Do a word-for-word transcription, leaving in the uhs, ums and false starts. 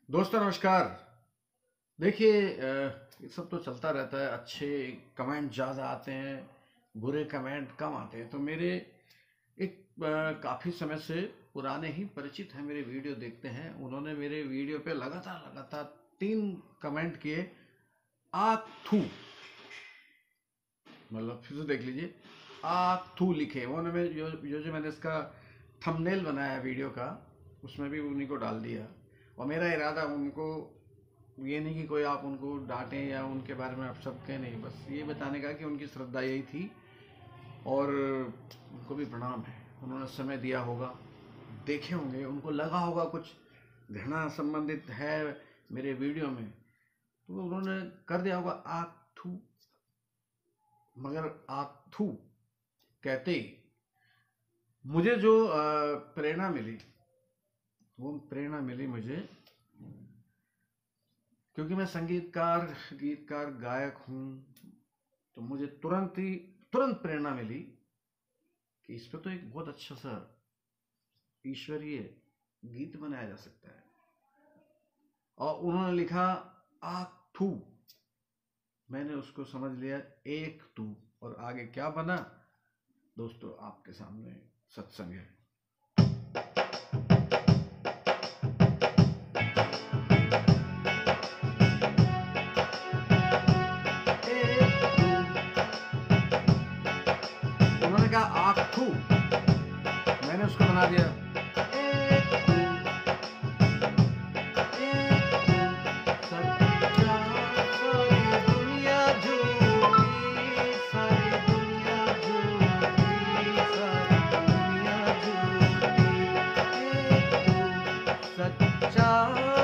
दोस्तों नमस्कार। देखिए अ, ये सब तो चलता रहता है। अच्छे कमेंट ज़्यादा आते हैं, बुरे कमेंट कम आते हैं। तो मेरे एक काफ़ी समय से पुराने ही परिचित हैं, मेरे वीडियो देखते हैं। उन्होंने मेरे वीडियो पे लगातार लगातार तीन कमेंट किए, आ थू, मतलब फिर से देख लीजिए, आ थू लिखे। उन्होंने में जो जो जो मैंने इसका थंबनेल बनाया वीडियो का, उसमें भी उन्हीं को डाल दिया। और मेरा इरादा उनको ये नहीं कि कोई आप उनको डांटें या उनके बारे में आप सब कहें, नहीं, बस ये बताने का कि उनकी श्रद्धा यही थी और उनको भी प्रणाम है। उन्होंने समय दिया होगा, देखे होंगे, उनको लगा होगा कुछ घृणा संबंधित है मेरे वीडियो में, तो उन्होंने कर दिया होगा आथू। मगर आथू कहते ही मुझे जो प्रेरणा मिली, वो प्रेरणा मिली मुझे क्योंकि मैं संगीतकार गीतकार गायक हूँ। तो मुझे तुरंत ही तुरंत प्रेरणा मिली कि इस पर तो एक बहुत अच्छा सा ईश्वरीय गीत बनाया जा सकता है। और उन्होंने लिखा आ थू, मैंने उसको समझ लिया एक तू, और आगे क्या बना दोस्तों आपके सामने सत्संग है। उन्होंने कहा आख थू, मैंने उसको बना दिया एक तू, एक तू, सच्चा, सारी दुनिया झूठी, सारी दुनिया झूठी, सारी दुनिया झूठी, एक तू, सच्चा,